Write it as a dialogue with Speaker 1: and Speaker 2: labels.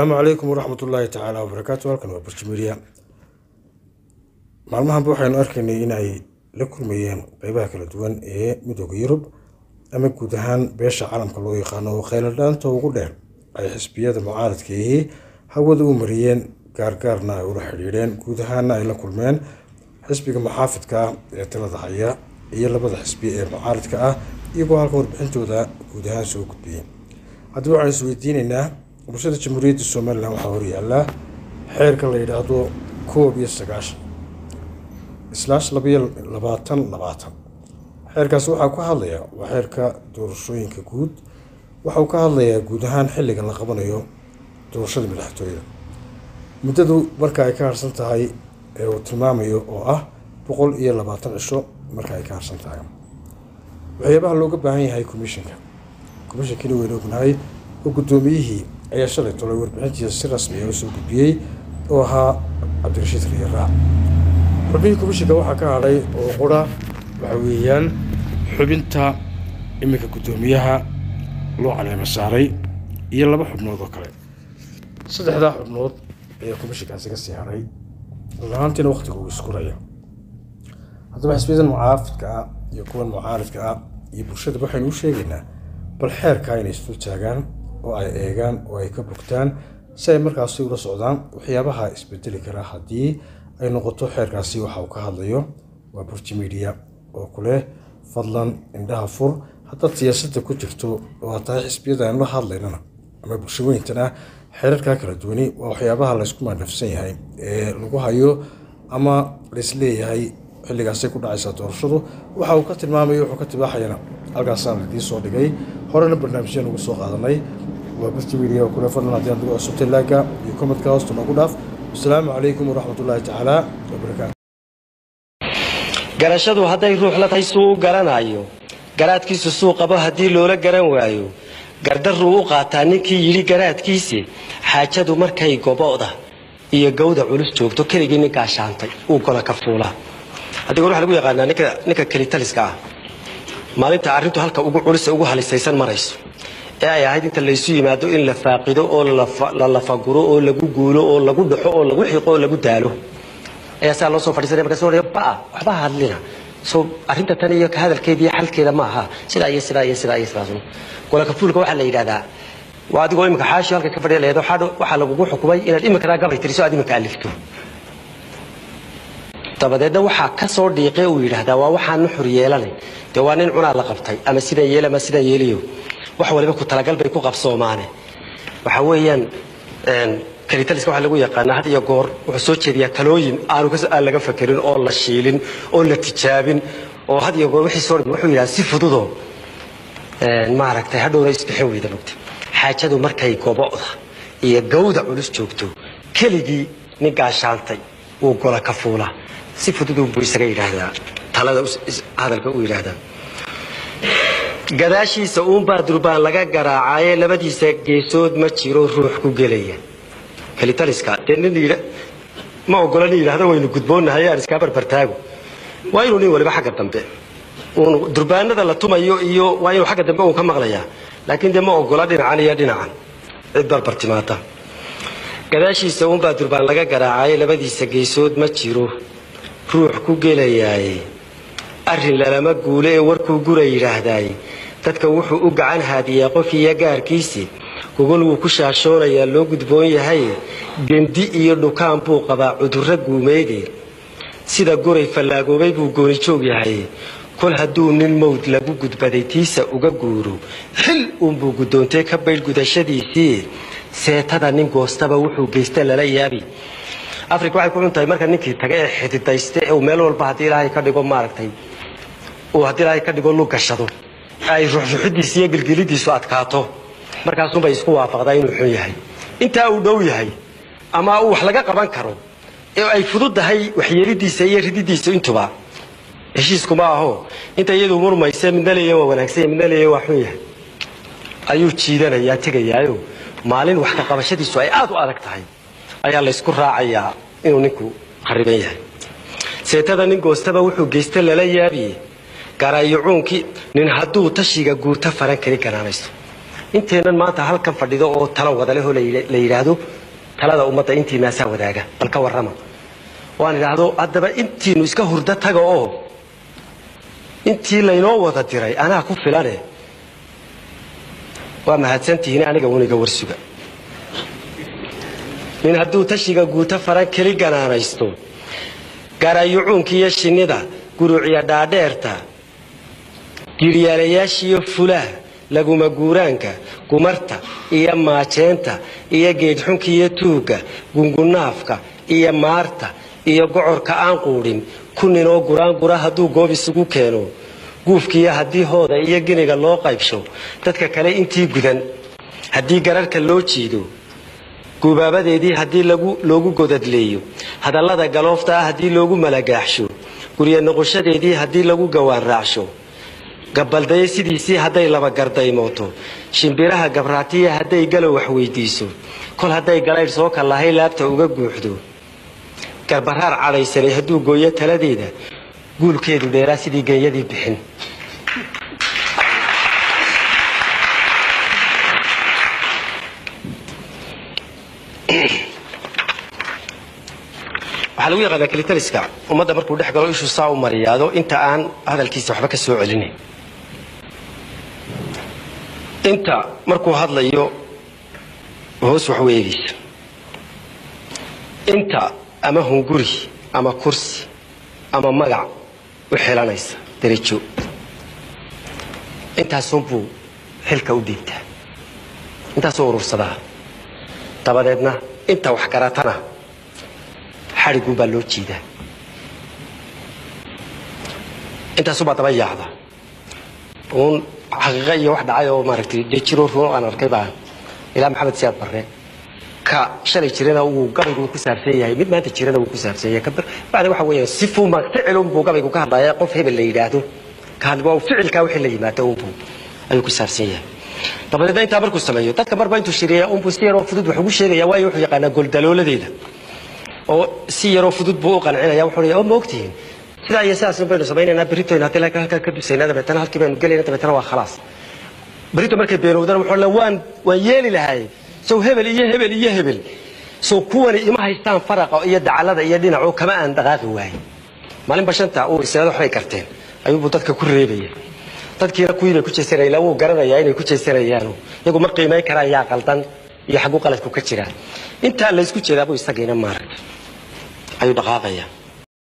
Speaker 1: السلام عليكم ورحمة الله تعالى وبركاته. halkan waa barnaamijka maalmahan waxaynu arkaynay in ay la kulmayeen qaybaha kala duwan ee midowga Yurub ama guud ahaan beesha caalamka loo yaqaan oo kheyladhaanta ugu dheer ay xisbiyada mucaaradka ah hawada u mariyeen gaargaarna ay ula xiriireen guud ahaan ay la kulmeen xisbiga muxaafidka ee talada haya iyo labada xisbi ee mucaaradka ah iyagoo halka warbixintooda guud ahaan soo gudbiyeen. hadda waxaan isweydiinaynaa bulshada jamhuuriyadda Soomaaliland waxaa hor yaalla xeerka la yiraahdo 19/2020 xeerkaas waxaa ku hadlaya waa xeerka doorashooyinka guud waxa uu ka hadlayaa guud ahaan xilliga la qabanayo doorashada madaxtooyada muddadu marka ay ka harsan tahay ee uu tilmaamayo oo ah 120 cisho marka ay ka harsan tahay. waxyaabaha looga baahan yahay komishanka weynu ognahay oo gudoomiyihii ayaa shalay tolay warbixintiisa si rasmi ah u soo gudbiyay oo ahaa Cabdirashiid Riyaaraa. xubinka komishanka waxaa ka hadlay oo qura waxa weeyaan xubinta iminka gudoomiyaha loo caleema saaray iyo laba xubnood oo kale. saddexda xubnood ayaa komishankaasi ka sii haray lahaantina waqtiga uu isku raya. haddaba xisbiyada mucaafidka iyo kuwa mucaaradka iyo bulshada waxaynu u sheegaynaa bal xeerka inay isku taagaan oo ay eegaan oo ay ka bogtaan si ay markaas ula socdaan waxyaabaha isbedeli kara haddii ay noqoto xeerkaasi waxa uu ka hadlayo waa barnaamij media oo kule fadlan indhaha fur hadda siyaasadda ku jirto oo tahay xisbiyada aan la hadlaynana ama bulshooyintana xeerarka kala duwan waa waxyaabaha la isku maandhafsan yahay ee lagu hayo ama la isleeyahay xilligaas ay ku dhacaysa doorashadu waxa uu ka tilmaamayo wuxuu ka tibaaxayna halkaas aan soo dhigay horena barnaamijyada ugu soo qaadanay waa barnaamij media oo kule fadlan haddii aad ugu cusubtay like iyo comment-ka hoosta noogu dhaaf. السلام عليكم ورحمة الله تعالى وبركاته.
Speaker 2: garashadu haday ruux la tahay suu garanayo garaadkiisu suuqaba hadii loola garan waayo gardaru u qaataa ninkii yiri garaadkiisa xaajadu markay gobooda iyo gowda culus joogto kaliya ninka shaantay uu gola ka fuula adiga ruux lagu yaqaan ninka kalitaliska ah maalinta arintu halka ugu culus ugu halisaysan marayso ee ay ahayd inta la isu yimaado in la faaqido oo la faguro oo lagu guulo oo lagu dhaxo oo lagu xiqo oo lagu daalo ayaa saa loo soo fadhiisanay markaas oo waxba hadlina soo arinta tan iyo ka hadalkeedii xalkeeda ma aha sida gola ka fuulka waxa la yiraahdaa waa adigoo imika xaashi halka ka fadhiya leedo waxa lagu xukumay inaad imika gabay tiriso aad imika alifto tabadeedna waxa ka soo dhiiqay uu yiraahdaa waa waxaan xur yeelanay de waa nin cunaa la qabtay ama sida yeeliyo wax waliba ku talagal bay ku qabsoomaane waxa weeyaan kalitaliska waxa lagu yaqaan had iyo goor wuxuu soo jeediyaa talooyin aanu ka laga fakirin oo la shiilin oo la tijaabin oo had iyo goor wixii soo wuxuu yiraahdaa si fududo ma aragtay hadhowna isbixin weyda lugtay xaajadu markay gobooda iyo gowda culus joogto kaligii nin gaashaantay uu gola ka fuula si fudud buu isaga yiraahdaa talada hadalka uu yiraahdaa gadaashiisa baa durbaan laga garaacay labadiisa geesood ma jiro ruux ku gelaya kalitaliska deennida ma ogolani yiraahdo waynu gudboonahay aan iska barbartaago waa inuu nin waliba xagga dambe durbaanada la tumayo iyo waa inuu xagga dambe uu ka maqlayaa laakiin de ma ogola dhinacan cid barbartimaata gadaashiisa baa durbaan laga garaacay labadiisa geesood ma jiro ruux ku gelayay arrin lama guule ee warkuu gura yiraahday dadka wuxuu u gacan haadiyaa qof iyo gaarkiisa gogol uu ku shaashoonayaa loo gudboon yahay gendi iyo dhukaan buu qabaa cudurro guumeedee sida goray fallaagoobay buu gooni joog yahay kol hadduu nin mowd lagu gudbaday tiisa uga guuro xil buu gudoontay ka bayl gudashadiisii seetada nin goostaba wuxuu geystay lala yaabi afrika waxay ku cuntahay marka ninkii taga ee xididayste ee meel walba hadii ilaahay ka dhigo maaragtay oo hadii ilaahay ka dhigo lu gashado ay ruuxdiisa iyo gilgilidiisu adkaato markaas bay isku waafaqdaa inuu xun yahay inta uu dhow yahay ama uu wax laga qaban karo ee ay fududahay waxyeelidiisa iyo rididiisa intuba heshiisku ma aho inta iyadu murmaysa midna leeyahay waa wanaagsan midna leeyahay waa xun yahay ayuu jiidanayaa tagayaayo maalin wax ka qabashadiisu ay aad u adag tahay ayaa la isku raacayaa inuu ninku qariban yahay seetada nin goostaba wuxuu geystay lala yaabi garaayoonki nin hadduu tashiga guurta faran kari garaanaysto inteenan maanta halkan fadhido oo talo wada leh oo la yiraahdo talada ummadda intii naasaa wadaaga bal ka warrama waan yiraahdo haddaba intiinu iska hurda taga oo intii laynoo wada diray anaa ku filane waa mahadsantihiin aniga waniga warsuga min hadduu tashiga guuta faran keli ganaanaysto garayuunkiyo shinnida guruuciya dhaadheerta diiriyaalayaashiyo fulaha laguma guuraanka gumarta iyo maajeenta iyo geedxunkiyo tuuga gungunaafka iyo maarta iyo gocorka aan quudhin kunninoo guraangura hadduu goob isugu keeno guufkiiyo haddii hooda iyo giniga loo qaybsho dadka kale intii gudan haddii gararka loo jiido gubaabadeedii haddii loogu godadleeyo hadallada galoofta ah haddii loogu malagaaxsho gurya noqoshadeedii haddii lagu gawaan raacsho gabaldaye sidiisii hadday laba gardaymooto shimbiraha gabraatiya hadday galow wax weydiiso kol hadday galaydh soo kallahay laabta uga guuxdo garbaraar cadhaysanay hadduu gooyo taladeeda guulkeedu dheeraa sidii geeyadii bixin waxaa lagu yaqaanaa kelitaliska ummadda markuu dhex galo ishu saa u mariyaado inta aan hadalkiisa waxba ka soo celinin inta markuu hadlayo hoos wax weegaysa inta ama hunguri ama kursi ama magac u xilanaysa darajo intaasunbuu xilka u dhiibtaa intaasuu urursadaa dabadeedna inta wax garatana xarigun baa loo jiidaa intaasubaa daba yaacda uun xaqiiqa iyo wax dhacay oo maaragtay dee jiroo runo aan arkay baa ilaa maxamed siyaad barre ka shalay jirana uu gabaygu ku saabsan yahay mid maanta jirana uu ku saabsan yahay bacda waxa weeyaan si fuuma ficilun buu gabaygu ka hadlayaa qof hebel la yidhaahdo ka hadlaa ficilka wixii la yimaado ayuu ku saabsan yahay dabadeedna intaa markuu sameeyo dadka marba intuu shiriya unbuu si yaroo fudud wax ugu sheegaya waayo wuxuu yaqaanaa goldalooladeeda oo si yaroo fudud buu u qancinaya wuxuu leeyahay oo ma ogtihiin sidaa iyo sidaas baynu samaynaynaa beritoyna haddii halkaa ka dusaynaa dabeetana halkii baynu gelayna dabeetana waa khalaas berito markay beenowdana wuxuu leeyahay waan yeeli lahay sow hebel iyo hebel iyo hebel sow kuwani ima haystaan faraqa iyo dacalada iyo dhinacu kama aan dhaqaaqi waayin maalinba shanta uu isaado waxbay karteen ayuubuu dadka ku reebaya dadkiina kuwiibay ku jeesanayaan wuu garanayaa inay ku jeesanayaan iyagu ma qiimayn karaan yaa qaldan iyo xaguu qaladku ka jiraa intaa laysku jeedaabuu isagiina maarag ayuu dhaqaaqayaa